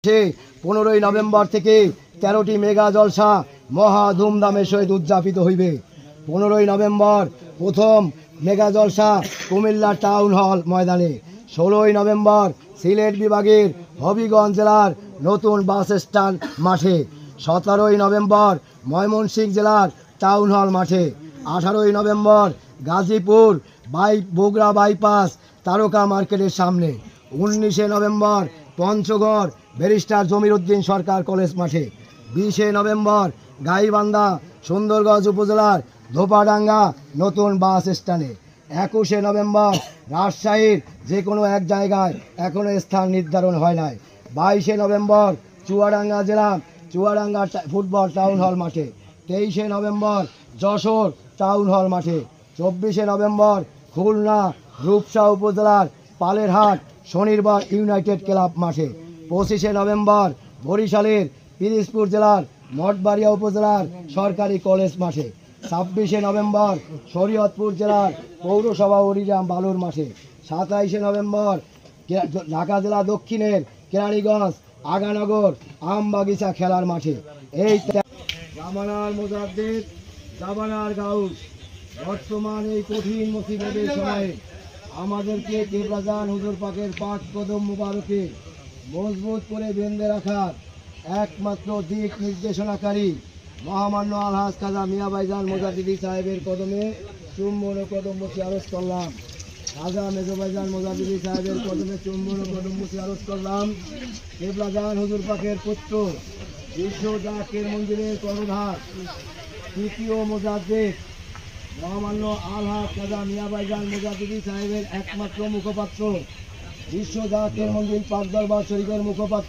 15ই November থেকে 13টি mega জলসা মহা ধুমধামের সহিত উদযাপিত হইবে। 15ই নভেম্বর প্রথম মেগা জলসা কুমিল্লা টাউন হল ময়দানে, 16ই নভেম্বর সিলেট বিভাগের হবিগঞ্জ জেলার নতুন বাস স্ট্যান্ড মাঠে, 17ই নভেম্বর ময়মনসিংহ জেলার টাউন হল মাঠে, 18ই নভেম্বর গাজীপুর বগুড়া বাইপাস তারকা মার্কেটের সামনে, 19শে নভেম্বর পঞ্চগড় ব্যারিস্টার জমির উদ্দিন সরকার কলেজ মাঠে, 20শে নভেম্বর গাইবান্ধা সুন্দরগঞ্জ উপজেলার ধোপাডাঙ্গা নতুন বাস স্ট্যান্ডে, 21শে নভেম্বর রাজশাহীর যে কোনো এক জায়গায় এখনও স্থান নির্ধারণ হয় নাই, 22শে নভেম্বর চুয়াডাঙ্গা জেলা চুয়াডাঙ্গা ফুটবল টাউন হল মাঠে, 23শে নভেম্বর যশোর টাউন হল মাঠে, 24শে নভেম্বর খুলনা রূপসা উপজেলার পালেরহাট শনিবার ইউনাইটেড ক্লাব মাঠে, 25শে নভেম্বর বরিশালের পিরিজপুর জেলার মঠবাড়িয়া উপজেলার সরকারি কলেজ মাঠে, 26শে নভেম্বর শরীয়তপুর জেলার পৌরসভা অরিরাম বালুর মাঠে, 27শে নভেম্বর ঢাকা জেলা দক্ষিণের কেরানীগঞ্জ আগানগর আমবাগিচা খেলার মাঠে। এই জামানার মুজাদ্দিদ জামানার গাউস বর্তমান এই কঠিন মুসিবতের সময়ে আমাদেরকে কেবলাজান হুজুর পাকের পাক কদম মুবারকে মজবুত করে বেঁধে রাখার একমাত্র দিক নির্দেশনাকারী মহামান্য আলহাজ খাজা মিয়া ভাইজান মুজাদ্দিদি সাহেবের কদমে চুম্বন ও কদম মুছি আরজ করলাম। খাজা মেজো ভাইজান মুজাদ্দিদি সাহেবের কদমে চুম্বন ও কদম মুছি আরজ করলাম। কেবলাজান হুজুর পাকের পুত্র বিশ্ব জাকের মন্দিরের কর্ণধার তৃতীয় মুজাদ্দিদ মহামান্য আলহাজ খাজা মিয়া ভাইজান মুজাদ্দিদি সাহেবের একমাত্র মুখপাত্র, বিশ্ব জাকের মন্দির পাক দরবার শরীফের মুখপাত্র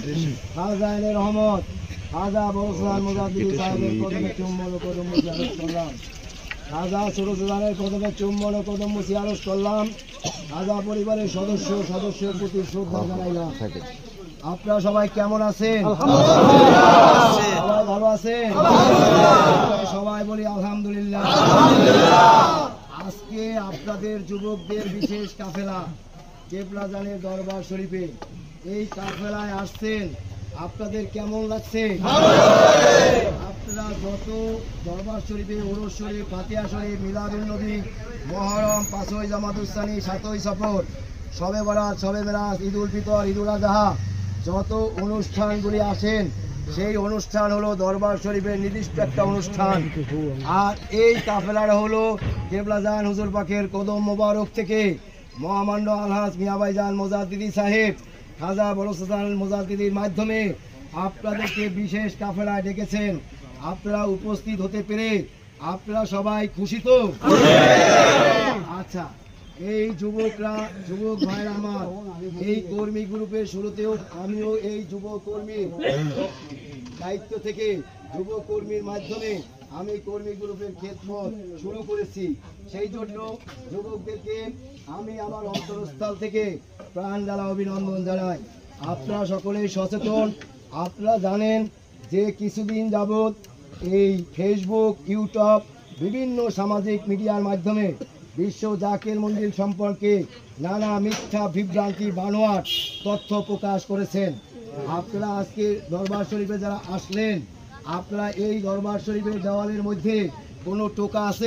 খাজা এনে রহমত খাজা বরসান মুজাদ্দিদি সাহেবের কদমে চুম্বন ও কদম মুছি আরজ করলাম। খাজা সুরজানের কদমে চুম্বন ও কদম মুছি আরজ করলাম। খাজা পরিবারের সদস্যের প্রতি শ্রদ্ধা জানাইলাম। আপনারা সবাই কেমন আছেন? সবাই ভালো আছেন? সবাই বলি আলহামদুলিল্লাহ। আজকে আপনাদের যুবকদের বিশেষ কাফেলা কেবলাজানের দরবার শরীফে, এই কাফেলায় আসছেন, আপনাদের কেমন লাগছে? আপনারা যত দরবার শরীফে ওরস শরীফ ফাতিহা শরীফ মিলাদুন নবী মহরম 5ই জামাতুসসানি 7ই সফর শবে বরাত শবে মেরাজ ঈদুল ফিতর ঈদুল আজহা যত অনুষ্ঠানগুলি আসেন সেই অনুষ্ঠান হলো দরবার শরীফের নির্দিষ্ট একটা অনুষ্ঠান। আর এই কাফেলাটা হলো কেবলাজান হুজুর পাকের কদম মোবারক থেকে মহামান্য আলহাজ মিয়া ভাইজান মুজাদ্দিদি সাহেব খাজা বরসান মুজাদ্দিদির মাধ্যমে আপনাদেরকে বিশেষ কাফেলায় ডেকেছেন। আপনারা উপস্থিত হতে পেরে আপনারা সবাই খুশি তো? আচ্ছা, এই যুবক ভাইরা আমার, এই কর্মী গ্রুপের শুরুতেও আমিও এই যুব কর্মীর দায়িত্ব থেকে যুব কর্মীর মাধ্যমে আমি কর্মী গ্রুপের খেদমত শুরু করেছি। সেই জন্য যুবকদেরকে আমি আমার অন্তরস্থল থেকে প্রাণ জ্বালা অভিনন্দন জানাই। আপনারা সকলেই সচেতন। আপনারা জানেন যে কিছুদিন যাবৎ এই ফেসবুক ইউটিউব বিভিন্ন সামাজিক মিডিয়ার মাধ্যমে বিশ্ব জাকের মন্দির সম্পর্কে নানা মিথ্যা বিভ্রান্তি বানোয়াট তথ্য প্রকাশ করেছেন। আপনারা আজকে দরবার শরীফে যারা আসলেন, আপনারা এই দরবার শরীফের দেওয়ালের মধ্যে কোনো টোকা আছে?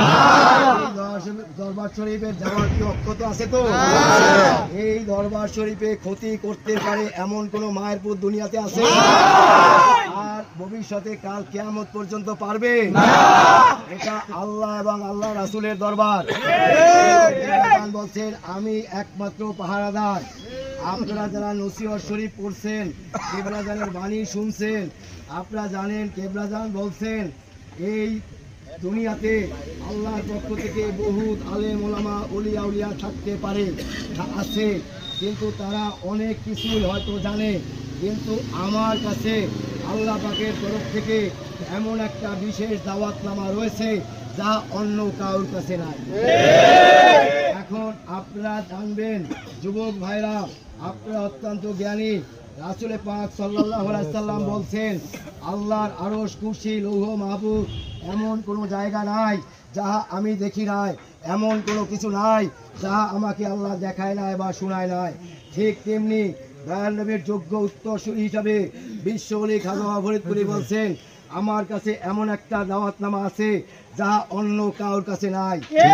দরবার শরীফের দেওয়াল কি অক্ষত আছে? তো এই দরবার শরীফে ক্ষতি করতে পারে এমন কোন মায়ের পুত দুনিয়াতে আছে? আর ভবিষ্যতে কাল কিয়ামত পর্যন্ত পারবে? এটা আল্লাহ এবং আল্লাহ রাসূলের দরবার। বলছেন আমি একমাত্র পাহারাদার। আপনারা যারা নসিহত শরীফ পড়ছেন, কেবলাজানের বাণী শুনছেন, আপনারা জানেন কেবলাজান বলছেন এই দুনিয়াতে আল্লাহর পক্ষ থেকে বহুত আলেম ওলামা ওলিয়া উলিয়া থাকতে পারে, আছে, কিন্তু তারা অনেক কিছুই হয়তো জানে, কিন্তু আমার কাছে আল্লাহ পাকের তরফ থেকে এমন একটা বিশেষ দাওয়াতনামা রয়েছে যা অন্য কারোর কাছে নাই। এখন আপনারা জানবেন যুবক ভাইরা, আপনারা অত্যন্ত জ্ঞানী। রাসূল পাক সাল্লাল্লাহু আলাইহি সাল্লাম বলছেন আল্লাহর আরশ কুরসি লৌহ মাহফুজ এমন কোনো জায়গা নাই যাহা আমি দেখি নাই, এমন কোনো কিছু নাই যাহা আমাকে আল্লাহ দেখায় নাই বা শোনায় নাই। ঠিক তেমনি দয়াল নবীর যোগ্য উত্তরসূরি হিসাবে বিশ্ব ওলি খাজা ফরিদপুরি বলছেন, আমার কাছে এমন একটা দাওয়াতনামা আছে যা অন্য কারোর কাছে নাই।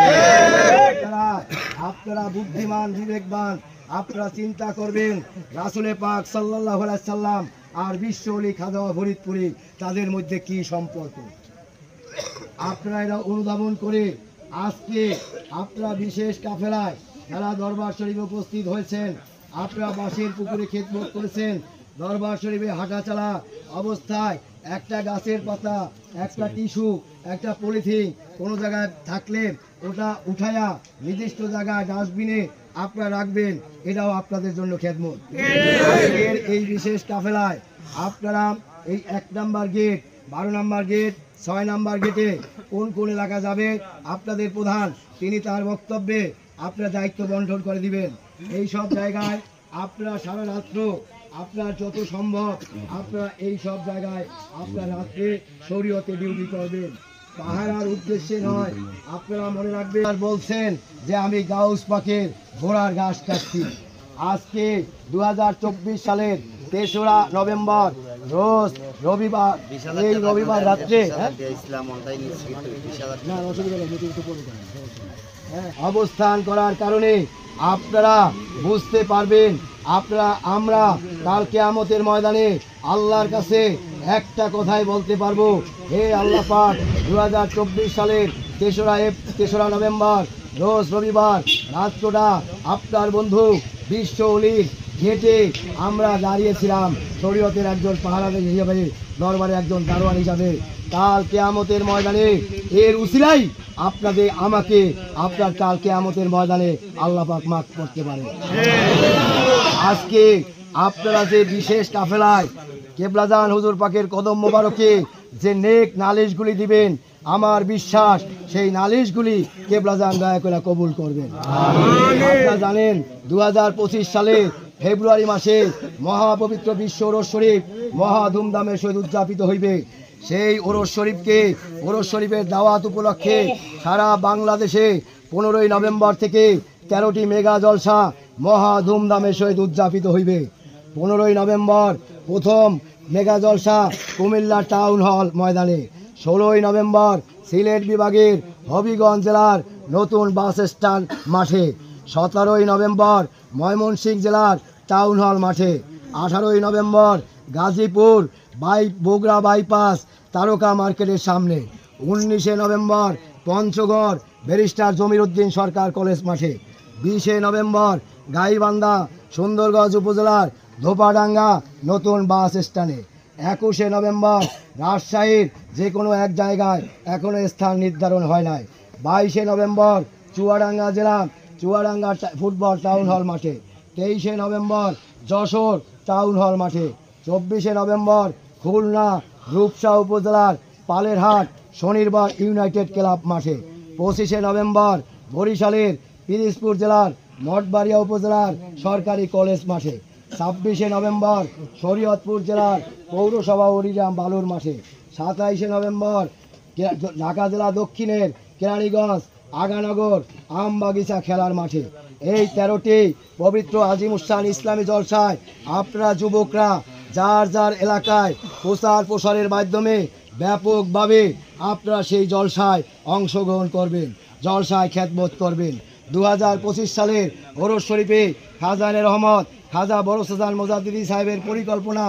আপনারা বুদ্ধিমান, বিবেকবান, আপনারা চিন্তা করবেন রাসূল পাক সাল্লাল্লাহু আলাইহি সাল্লাম আর বিশ্ব ওলি খাজা ফরিদপুরি তাদের মধ্যে কি সম্পর্ক। আপনারা এটা অনুধাবন করে আজকে আপনারা বিশেষ কাফেলায় যারা দরবার শরীফে উপস্থিত হয়েছেন, আপনারা বাঁশের পুকুরে খেদমত করেছেন, দরবার শরীফে হাঁটাচলা অবস্থায় একটা গাছের পাতা, একটা টিস্যু, একটা পলিথিন কোনো জায়গায় থাকলে ওটা উঠায়া নির্দিষ্ট জায়গায় ডাস্টবিনে আপনারা রাখবেন, এটাও আপনাদের জন্য খেদমত। এই বিশেষ কাফেলায় আপনারা এই 1 নম্বর গেট, 12 নম্বর গেট, 6 নম্বর গেটে কোন কোন এলাকা যাবে আপনাদের প্রধান তিনি তার বক্তব্যে আপনারা দায়িত্ব বন্টন করে দিবেন। এই সব জায়গায় আপনারা সারা রাত্র আপনার যত সম্ভব আপনারা এই সব জায়গায় আপনার রাত্রে শরীয়তে ডিউটি করবেন, পাহারার উদ্দেশ্যে নয়। আপনারা মনে রাখবেন, আর বলছেন যে আমি গাউস পাকের ঘোড়ার ঘাস কাটছি। আজকে 2024 সালের 3রা নভেম্বর রোজ রবিবার, এই রবিবার রাত্রে অবস্থান করার কারণে আপনারা বুঝতে পারবেন আমরা কাল কিয়ামতের ময়দানে আল্লাহর কাছে একটা কথাই বলতে পারবো, হে আল্লাহ পাক 2024 সালের 3রা নভেম্বর রোজ রবিবার রাত্রটা আপনার বন্ধু বিশ্ব ওলির গেটে আমরা দাঁড়িয়েছিলাম শরীয়তের একজন পাহারাদার হিসাবে, দরবারে একজন দারোয়ান হিসাবে। কাল কিয়ামতের ময়দানে এর উসিলাই আপনাদের আমাকে আপনার কাল কিয়ামতের ময়দানে আল্লাহ পাক মাফ করতে পারে। আজকে আপনারা যে বিশেষ কাফেলায় কেবলাজান হুজুর পাকের কদম মোবারকে যে নেক নালিশগুলি দিবেন, আমার বিশ্বাস সেই নালিশগুলি কেবলাজান দয়া করে কবুল করবেন। আপনারা জানেন 2025 সালে ফেব্রুয়ারি মাসে মহাপবিত্র বিশ্ব ওরস শরীফ মহা ধুমধামের সহিত উদযাপিত হইবে। সেই ওরস শরীফের দাওয়াত উপলক্ষে সারা বাংলাদেশে 15ই নভেম্বর থেকে 13টি মেগা জলসা মহা ধুমধামের সহিত উদযাপিত হইবে। 15ই নভেম্বর প্রথম মেগা জলসা কুমিল্লা টাউন হল ময়দানে, 16ই নভেম্বর সিলেট বিভাগের হবিগঞ্জ জেলার নতুন বাস স্ট্যান্ড মাঠে, 17ই নভেম্বর ময়মনসিংহ জেলার টাউন হল মাঠে, 18ই নভেম্বর গাজীপুর বগুড়া বাইপাস তারকা মার্কেটের সামনে, 19শে নভেম্বর পঞ্চগড় ব্যারিস্টার জমির উদ্দিন সরকার কলেজ মাঠে, 20শে নভেম্বর গাইবান্ধা সুন্দরগঞ্জ উপজেলার ধোপাডাঙ্গা নতুন বাস স্ট্যান্ডে, 21শে নভেম্বর রাজশাহীর যে কোনো এক জায়গায় এখনও স্থান নির্ধারণ হয় নাই, 22শে নভেম্বর চুয়াডাঙ্গা জেলা চুয়াডাঙ্গা ফুটবল টাউন হল মাঠে, 23শে নভেম্বর যশোর টাউন হল মাঠে, 24শে নভেম্বর খুলনা রূপসা উপজেলার পালেরহাট শনিবার ইউনাইটেড ক্লাব মাঠে, 25শে নভেম্বর বরিশালের পিরিজপুর জেলার মঠবাড়িয়া উপজেলার সরকারি কলেজ মাঠে, 26শে নভেম্বর শরীয়তপুর জেলার পৌরসভা অডিটোরিয়াম বালুর মাঠে, 27শে নভেম্বর ঢাকা জেলা দক্ষিণের কেরানীগঞ্জ আগানগর আমবাগিচা খেলার মাঠে। এই 13টি পবিত্র আজিমুসান ইসলামী জলসায় আপনারা যুবকরা যার যার এলাকায় প্রচার প্রসারের মাধ্যমে ব্যাপকভাবে আপনারা সেই জলসায় অংশগ্রহণ করবেন, জলসায় খেদমত করবেন। 2025 সালের ওরস শরীফে খাজানে রহমত খাজা বরসাজান মোজাদ্দিদি সাহেবের পরিকল্পনা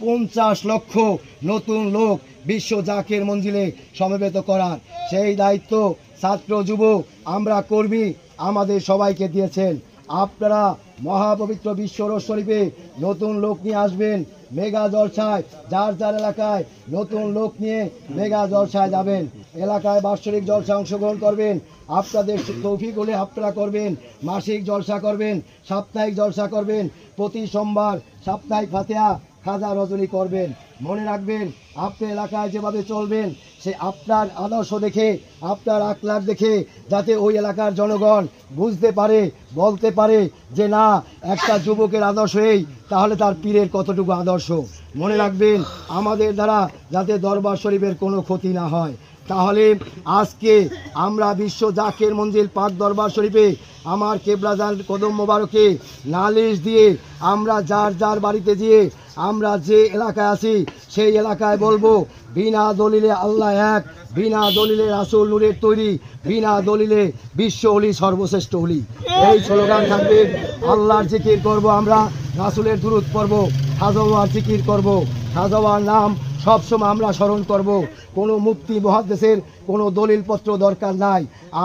50 লক্ষ নতুন লোক বিশ্ব জাকের মঞ্জিলে সমবেত করার, সেই দায়িত্ব ছাত্র যুব আমরা কর্মী আমাদের সবাইকে দিয়েছেন। আপনারা মহাপবিত্র বিশ্ব ওরস শরীফে নতুন লোক নিয়ে আসবেন, মেগা জলসায় যার যার এলাকায় নতুন লোক নিয়ে মেগা জলসায় যাবেন, এলাকায় বাৎসরিক জলসা অংশগ্রহণ করবেন, আপনাদের তৌফিক হলে আপনারা করবেন, মাসিক জলসা করবেন, সাপ্তাহিক জলসা করবেন, প্রতি সোমবার সাপ্তাহিক ফাতিহা খাজা রজনী করবেন। মনে রাখবেন আপনি এলাকায় যেভাবে চলবেন সে আপনার আদর্শ দেখে আপনার আখলাক দেখে যাতে ওই এলাকার জনগণ বুঝতে পারে বলতে পারে যে না একটা যুবকের আদর্শ এই, তাহলে তার পীরের কতটুকু আদর্শ। মনে রাখবেন আমাদের দ্বারা যাতে দরবার শরীফের কোনো ক্ষতি না হয়, তাহলে আজকে আমরা বিশ্ব জাকের মঞ্জিল পাক দরবার শরীফে আমার কেবলাজান কদম মোবারকে নালিশ দিয়ে আমরা যার যার বাড়িতে গিয়ে আমরা যে এলাকায় আছি সেই এলাকায় বলবো, বিনা দলিলে আল্লাহ এক, বিনা দলিলে রাসূল নূরের তৈরি, বিনা দলিলে বিশ্ব অলি সর্বশ্রেষ্ঠ অলি। এই স্লোগান থাকবে। আল্লাহর জিকির করব আমরা, রাসূলের দুরূদ পড়ব, খাজাওয়ার জিকির করব, খাজাওয়ার নাম সবসময় আমরা স্মরণ করব। কোনো মুফতি মুহাদ্দিসের কোনো দলিলপত্র দরকার নাই।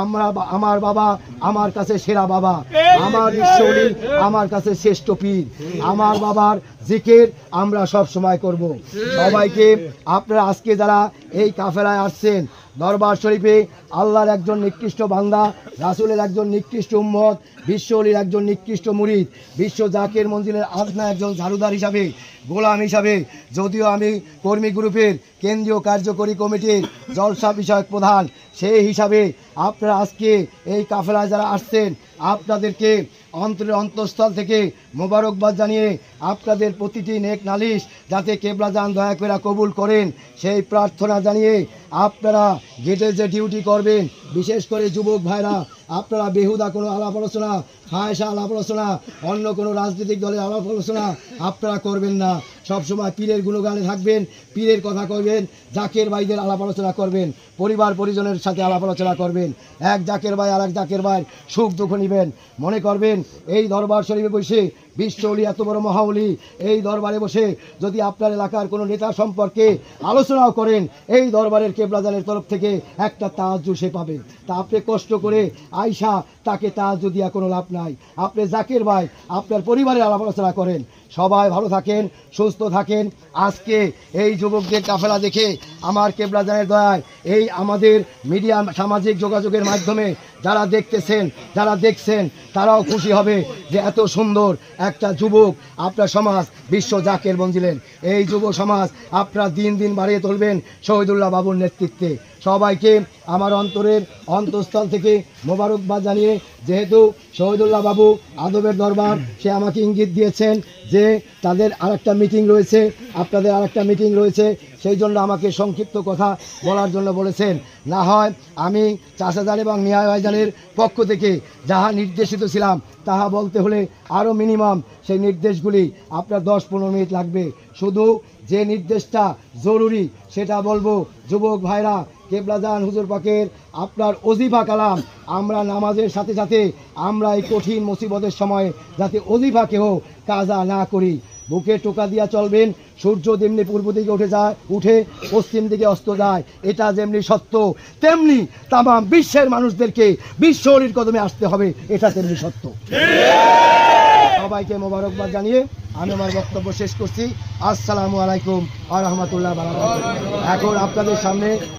আমার বাবা আমার কাছে সেরা বাবা, আমার বিশ্ব অলি আমার কাছে শ্রেষ্ঠ পীর। আমার বাবার জিকির আমরা সব সময় করব। সবাইকে আপনারা আজকে যারা এই কাফেলায় আসছেন, দরবার শরীফে আল্লাহর একজন নিকৃষ্ট বান্দা, রাসূলের একজন নিকৃষ্ট উম্মত, বিশ্ব অলির একজন নিকৃষ্ট মুরিদ, বিশ্ব জাকের মঞ্জিলের আজনা একজন ঝাড়ুদার হিসাবে, গোলাম হিসাবে, যদিও আমি কর্মী গ্রুপের কেন্দ্রীয় কার্যকরী কমিটির জলসা বিষয়ক প্রধান, সেই হিসাবে আপনারা আজকে এই কাফেলায় যারা আসছেন আপনাদেরকে অন্তরের অন্তঃস্থল থেকে মোবারকবাদ জানিয়ে আপনাদের প্রতিটি নেক নালিশ যাতে কেবলাজান দয়া করে কবুল করেন সেই প্রার্থনা জানিয়ে আপনারা গেটে যে ডিউটি করবেন, বিশেষ করে যুবক ভাইরা, আপনারা বেহুদা কোনো আলাপ আলোচনা, ফায়সা আলাপ আলোচনা, অন্য কোনো রাজনৈতিক দলের আলাপ আলোচনা আপনারা করবেন না। সবসময় পীরের গুণগানে থাকবেন, পীরের কথা করবেন, জাকের ভাইদের আলাপ আলোচনা করবেন, পরিবার পরিজনের সাথে আলাপ আলোচনা করবেন। এক জাকের ভাই আর এক জাকের ভাই সুখ দুঃখ নেবেন। মনে করবেন এই দরবার শরীফে বসে বিশ্ব অলি এত বড় মহাওলি, এই দরবারে বসে যদি আপনার এলাকার কোনো নেতা সম্পর্কে আলোচনাও করেন, এই দরবারের কেবলাজানের তরফ থেকে একটা তাহাজ্জুদ সে পাবেন। তা আপনি কষ্ট করে আয়সা তাকে তাহাজ্জুদ দিয়া কোনো লাভ নাই। আপনি জাকের ভাই আপনার পরিবারের আলাপ আলোচনা করেন। সবাই ভালো থাকেন, সুস্থ থাকেন। আজকে এই যুবকদের কাফেলা দেখে আমার কেবলাজানের দয়ায় এই আমাদের মিডিয়া সামাজিক যোগাযোগের মাধ্যমে যারা দেখতেছেন, যারা দেখছেন তারাও খুশি হবে যে এত সুন্দর একটা যুবক আপনার সমাজ বিশ্ব জাকের মঞ্জিলের এই যুব সমাজ আপনারা দিন দিন বাড়িয়ে তুলবেন শহীদুল্লাহ বাবুর নেতৃত্বে। সবাইকে আমার অন্তরের অন্তঃস্থল থেকে মোবারকবাদ জানিয়ে, যেহেতু শহীদুল্লাহ বাবু আদবের দরবার, সে আমাকে ইঙ্গিত দিয়েছেন যে তাদের আরেকটা মিটিং রয়েছে, আপনাদের আরেকটা মিটিং রয়েছে, সেই জন্য আমাকে সংক্ষিপ্ত কথা বলার জন্য বলেছেন। না হয় আমি চাষাজান এবং মিয়া ভাইজানের পক্ষ থেকে যাহা নির্দেশিত ছিলাম তাহা বলতে হলে আরও মিনিমাম সেই নির্দেশগুলি আপনার 10-15 মিনিট লাগবে। শুধু যে নির্দেশটা জরুরি সেটা বলবো, যুবক ভাইরা, কেবলাজান হুজুর পাকের আপনার ওজিফা কালাম আমরা নামাজের সাথে সাথে আমরা এই কঠিন মুসিবতের সময় যাতে ওজিফাকেও কাজা না করি। বুকে টোকা দিয়া চলবেন। সূর্য যেমনি পূর্ব দিকে উঠে পশ্চিম দিকে অস্ত যায়, এটা যেমনি সত্য, তেমনি তামাম বিশ্বের মানুষদেরকে বিশ্ব অলির কদমে আসতে হবে, এটা তেমনি সত্য। সবাইকে মোবারকবাদ জানিয়ে আমি আমার বক্তব্য শেষ করছি। আসসালামু আলাইকুম ওয়া রাহমাতুল্লাহি ওয়া বারাকাতুহু। এখন আপনাদের সামনে